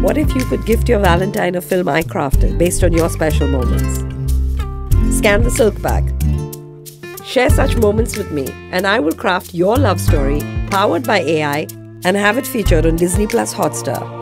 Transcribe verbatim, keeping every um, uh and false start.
What if you could gift your Valentine a film I crafted based on your special moments? Scan the silk bag. Share such moments with me, and I will craft your love story powered by A I and have it featured on Disney Plus Hotstar.